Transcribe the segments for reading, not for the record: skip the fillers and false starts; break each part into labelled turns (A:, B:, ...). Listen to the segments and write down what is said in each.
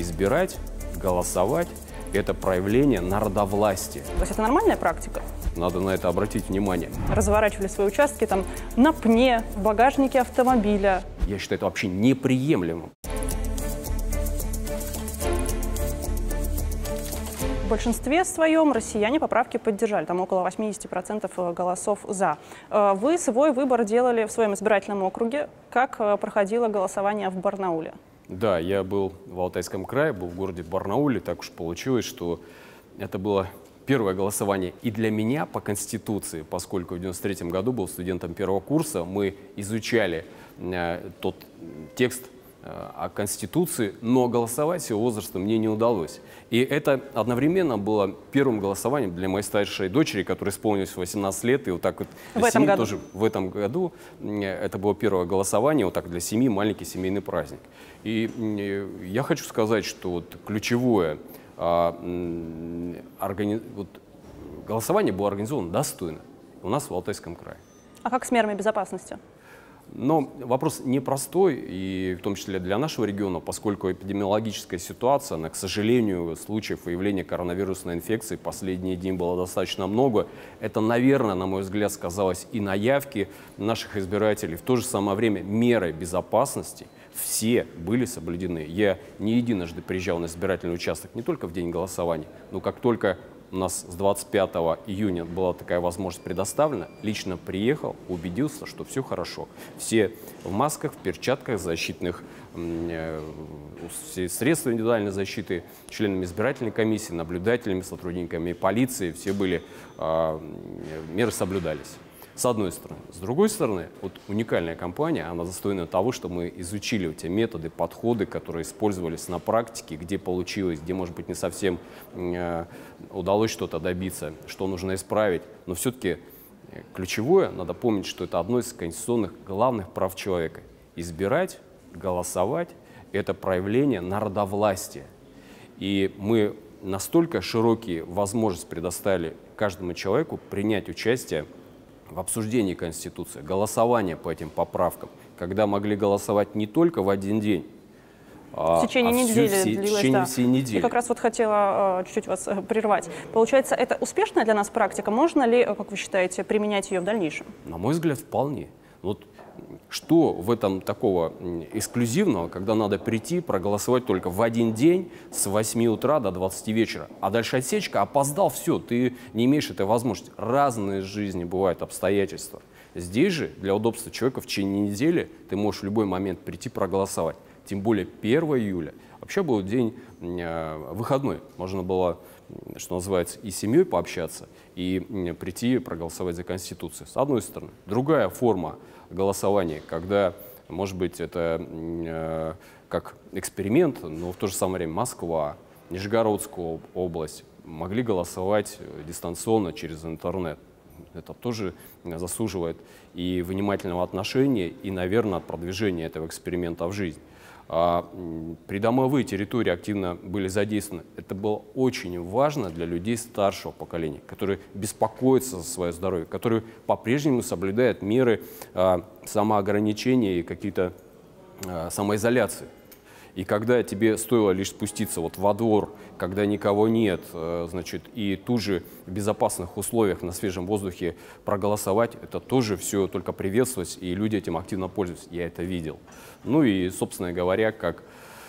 A: Избирать, голосовать – это проявление народовластия.
B: То есть это нормальная практика?
A: Надо на это обратить внимание.
B: Разворачивали свои участки там на пне, в багажнике автомобиля.
A: Я считаю это вообще неприемлемым.
B: В большинстве своем россияне поправки поддержали, там около 80% голосов «за». Вы свой выбор делали в своем избирательном округе. Как проходило голосование в Барнауле?
A: Да, я был в Алтайском крае, был в городе Барнауле. Так уж получилось, что это было первое голосование и для меня по Конституции, поскольку в 1993 году был студентом первого курса. Мы изучали тот текст о Конституции, но голосовать с его возрастом мне не удалось. И это одновременно было первым голосованием для моей старшей дочери, которой исполнилось 18 лет. И вот так вот
B: в этом году?
A: Тоже в этом году это было первое голосование, вот так для семьи, маленький семейный праздник. И я хочу сказать, что вот ключевое голосование было организовано достойно у нас в Алтайском крае.
B: А как с мерами безопасности?
A: Но вопрос непростой, и в том числе для нашего региона, поскольку эпидемиологическая ситуация, она, к сожалению, случаев выявления коронавирусной инфекции последние дни было достаточно много. Это, наверное, на мой взгляд, сказалось и на явке наших избирателей. В то же самое время меры безопасности все были соблюдены. Я не единожды приезжал на избирательный участок не только в день голосования, но как только у нас с 25 июня была такая возможность предоставлена, лично приехал, убедился, что все хорошо. Все в масках, в перчатках, защитных, все средства индивидуальной защиты, членами избирательной комиссии, наблюдателями, сотрудниками полиции, все были, меры соблюдались. С одной стороны. С другой стороны, вот уникальная кампания, она достойна того, что мы изучили те методы, подходы, которые использовались на практике, где получилось, где, может быть, не совсем удалось что-то добиться, что нужно исправить. Но все-таки ключевое, надо помнить, что это одно из конституционных главных прав человека. Избирать, голосовать – это проявление народовластия. И мы настолько широкие возможности предоставили каждому человеку принять участие в обсуждении Конституции, голосование по этим поправкам, когда могли голосовать не только в один день,
B: в течение недели длилось,
A: всей недели.
B: И как раз вот хотела чуть-чуть вас прервать. Получается, это успешная для нас практика? Можно ли, как вы считаете, применять ее в дальнейшем?
A: На мой взгляд, вполне. Вот что в этом такого эксклюзивного, когда надо прийти, проголосовать только в один день с 8 утра до 20 вечера, а дальше отсечка, опоздал, все, ты не имеешь этой возможности. Разные в жизни бывают обстоятельства. Здесь же для удобства человека в течение недели ты можешь в любой момент прийти проголосовать. Тем более 1 июля. Вообще был день выходной. Можно было, что называется, и с семьей пообщаться, и прийти проголосовать за Конституцию. С одной стороны. Другая форма голосования, когда, может быть, это как эксперимент, но в то же самое время Москва, Нижегородская область могли голосовать дистанционно через интернет. Это тоже заслуживает и внимательного отношения, и, наверное, от продвижения этого эксперимента в жизнь. Придомовые территории активно были задействованы. Это было очень важно для людей старшего поколения, которые беспокоятся за свое здоровье, которые по-прежнему соблюдают меры самоограничения и какие-то самоизоляции. И когда тебе стоило лишь спуститься вот во двор, когда никого нет, значит, и тут же в безопасных условиях на свежем воздухе проголосовать, это тоже все только приветствовалось, и люди этим активно пользуются. Я это видел. Ну и, собственно говоря, как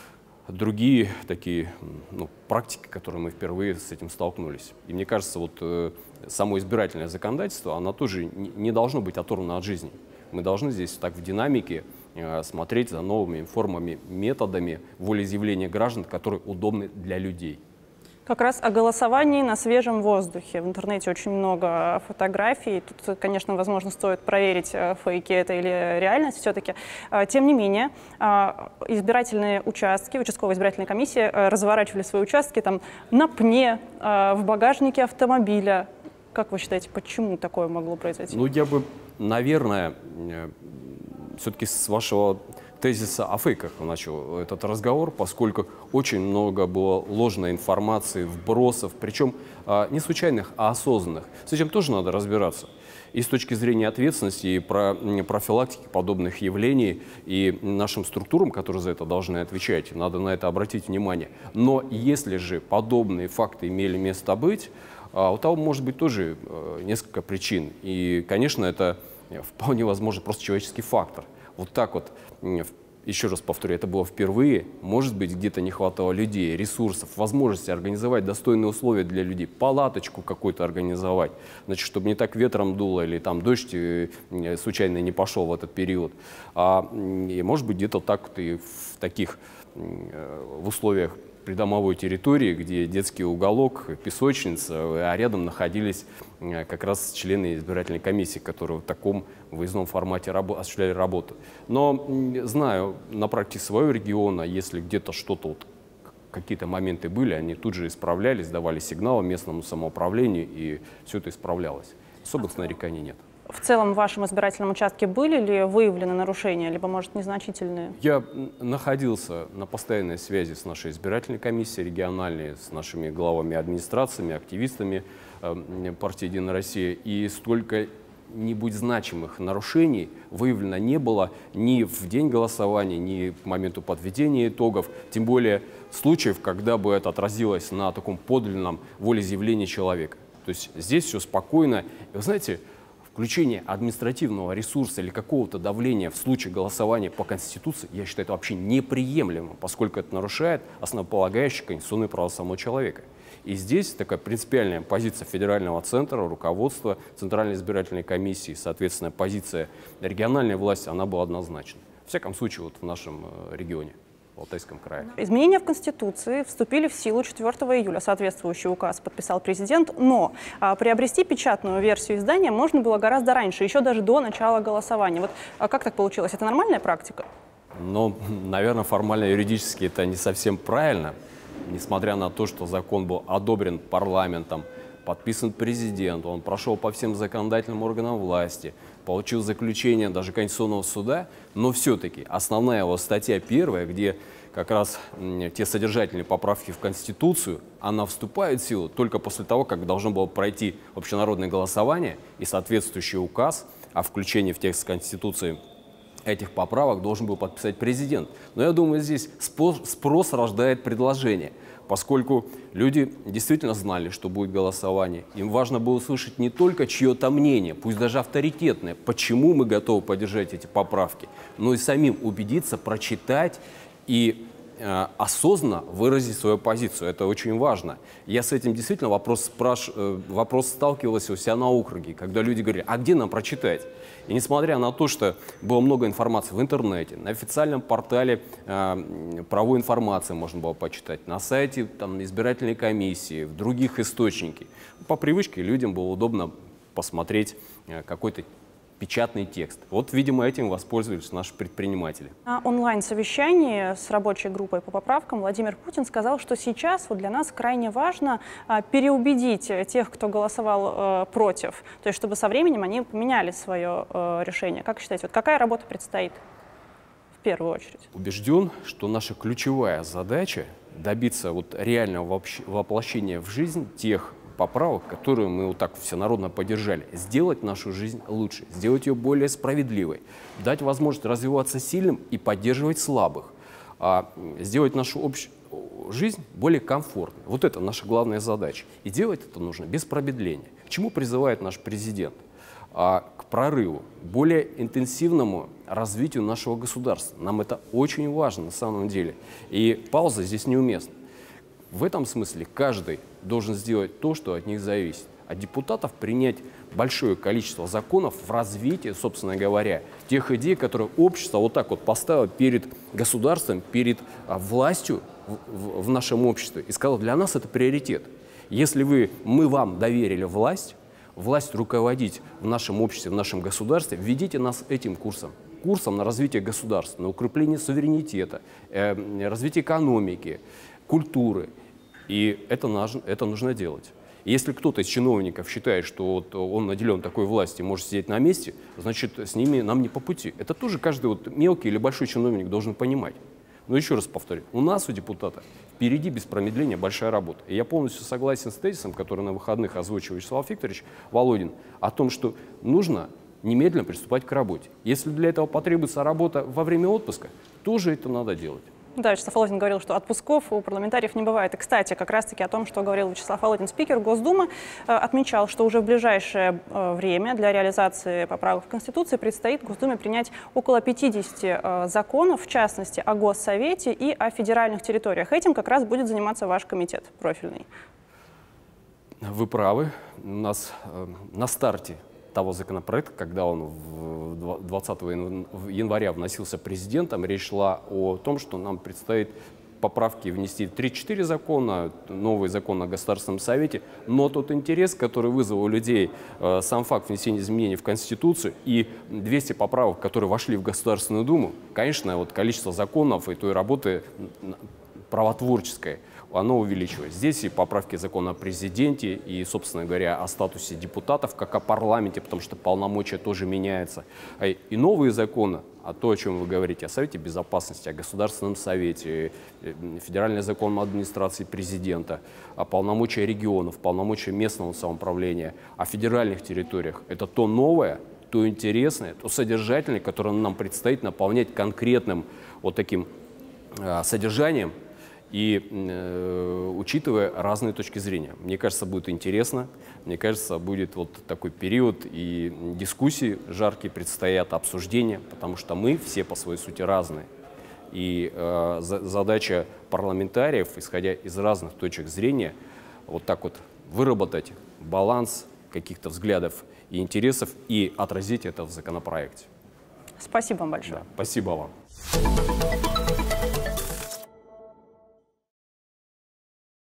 A: другие такие практики, которые мы впервые с этим столкнулись. И мне кажется, вот само избирательное законодательство, оно тоже не должно быть оторвано от жизни. Мы должны здесь так в динамике смотреть за новыми формами, методами волеизъявления граждан, которые удобны для людей.
B: Как раз о голосовании на свежем воздухе. В интернете очень много фотографий. Тут, конечно, возможно, стоит проверить, фейки это или реальность все-таки. Тем не менее, избирательные участки, участковые избирательные комиссии разворачивали свои участки там, на пне, в багажнике автомобиля. Как вы считаете, почему такое могло произойти?
A: Ну, я бы, наверное, все-таки с вашего тезиса о фейках начал этот разговор, поскольку очень много было ложной информации, вбросов, причем не случайных, а осознанных. С этим тоже надо разбираться. И с точки зрения ответственности, и профилактики подобных явлений, и нашим структурам, которые за это должны отвечать, надо на это обратить внимание. Но если же подобные факты имели место быть, у того может быть тоже несколько причин. И, конечно, это вполне возможно просто человеческий фактор. Вот так вот, еще раз повторю, это было впервые. Может быть, где-то не хватало людей, ресурсов, возможности организовать достойные условия для людей, палаточку какую-то организовать, значит, чтобы не так ветром дуло или там дождь случайно не пошел в этот период. И, может быть, где-то так вот и в таких в условиях придомовой территории, где детский уголок, песочница, а рядом находились как раз члены избирательной комиссии, которые в таком выездном формате осуществляли работу. Но знаю на практике своего региона, если где-то что-то, вот, какие-то моменты были, они тут же исправлялись, давали сигналы местному самоуправлению, и все это исправлялось. Особых нареканий нет.
B: В целом в вашем избирательном участке были ли выявлены нарушения, либо, может, незначительные?
A: Я находился на постоянной связи с нашей избирательной комиссией региональной, с нашими главами администрациями, активистами партии «Единая Россия», и сколько-нибудь значимых нарушений выявлено не было ни в день голосования, ни к моменту подведения итогов, тем более случаев, когда бы это отразилось на таком подлинном волеизъявлении человека. То есть здесь все спокойно. И вы знаете, включение административного ресурса или какого-то давления в случае голосования по Конституции, я считаю, это вообще неприемлемо, поскольку это нарушает основополагающие конституционные права самого человека. И здесь такая принципиальная позиция федерального центра, руководства Центральной избирательной комиссии, соответственно, позиция региональной власти, она была однозначна. В всяком случае, вот в нашем регионе. В Алтайском крае.
B: Изменения в Конституции вступили в силу 4 июля. Соответствующий указ подписал президент, но приобрести печатную версию издания можно было гораздо раньше, еще даже до начала голосования. Вот как так получилось? Это нормальная практика?
A: Ну, наверное, формально-юридически это не совсем правильно, несмотря на то, что закон был одобрен парламентом, подписан президент, он прошел по всем законодательным органам власти, получил заключение даже Конституционного суда, но все-таки основная его статья 1, где как раз те содержательные поправки в Конституцию, она вступает в силу только после того, как должно было пройти общенародное голосование и соответствующий указ о включении в текст Конституции этих поправок должен был подписать президент. Но я думаю, здесь спрос рождает предложение. Поскольку люди действительно знали, что будет голосование, им важно было услышать не только чье-то мнение, пусть даже авторитетное, почему мы готовы поддержать эти поправки, но и самим убедиться, прочитать и осознанно выразить свою позицию. Это очень важно. Я с этим действительно вопрос сталкивался у себя на округе, когда люди говорили, а где нам прочитать? И несмотря на то, что было много информации в интернете, на официальном портале правовой информации можно было почитать, на сайте избирательной комиссии, в других источниках, по привычке людям было удобно посмотреть какой-то печатный текст. Вот, видимо, этим воспользовались наши предприниматели.
B: На онлайн-совещании с рабочей группой по поправкам Владимир Путин сказал, что сейчас для нас крайне важно переубедить тех, кто голосовал против, то есть чтобы со временем они поменяли свое решение. Как считаете, какая работа предстоит в первую очередь?
A: Убежден, что наша ключевая задача добиться реального воплощения в жизнь тех поправок, которые мы вот так всенародно поддержали, сделать нашу жизнь лучше, сделать ее более справедливой, дать возможность развиваться сильным и поддерживать слабых, сделать нашу жизнь более комфортной. Вот это наша главная задача. И делать это нужно без промедления. К чему призывает наш президент? К прорыву, более интенсивному развитию нашего государства. Нам это очень важно на самом деле. И пауза здесь неуместна. В этом смысле каждый должен сделать то, что от них зависит. От депутатов принять большое количество законов в развитии, собственно говоря, тех идей, которые общество вот так вот поставило перед государством, перед властью в нашем обществе и сказало, для нас это приоритет. Если мы вам доверили власть руководить в нашем обществе, в нашем государстве, введите нас этим курсом на развитие государства, на укрепление суверенитета, развитие экономики, культуры. И это нужно делать. Если кто-то из чиновников считает, что вот он наделен такой властью и может сидеть на месте, значит, с ними нам не по пути. Это тоже каждый вот мелкий или большой чиновник должен понимать. Но еще раз повторю, у нас, у депутата, впереди без промедления большая работа. И я полностью согласен с тезисом, который на выходных озвучил Вячеслав Викторович Володин, о том, что нужно немедленно приступать к работе. Если для этого потребуется работа во время отпуска, тоже это надо делать.
B: Да, Вячеслав Володин говорил, что отпусков у парламентариев не бывает. И, кстати, как раз-таки о том, что говорил Вячеслав Володин, спикер Госдумы, отмечал, что уже в ближайшее время для реализации поправок в Конституции предстоит Госдуме принять около 50 законов, в частности, о Госсовете и о федеральных территориях. Этим как раз будет заниматься ваш комитет профильный.
A: Вы правы. У нас на старте того законопроекта, когда он 20 января вносился президентом, речь шла о том, что нам предстоит поправки внести в 3-4 закона, новый закон о Государственном Совете, но тот интерес, который вызвал у людей сам факт внесения изменений в Конституцию и 200 поправок, которые вошли в Государственную Думу, конечно, вот количество законов и той работы правотворческой, оно увеличивается. Здесь и поправки закона о президенте, и, собственно говоря, о статусе депутатов, как о парламенте, потому что полномочия тоже меняются. И новые законы, а то, о чем вы говорите, о Совете Безопасности, о Государственном Совете, федеральный закон о администрации президента, о полномочиях регионов, полномочия местного самоуправления, о федеральных территориях. Это то новое, то интересное, то содержательное, которое нам предстоит наполнять конкретным вот таким содержанием, и учитывая разные точки зрения. Мне кажется, будет интересно, мне кажется, будет вот такой период, и дискуссии жаркие предстоят, обсуждения, потому что мы все по своей сути разные. И задача парламентариев, исходя из разных точек зрения, вот так вот выработать баланс каких-то взглядов и интересов и отразить это в законопроекте.
B: Спасибо вам большое.
A: Да, спасибо вам.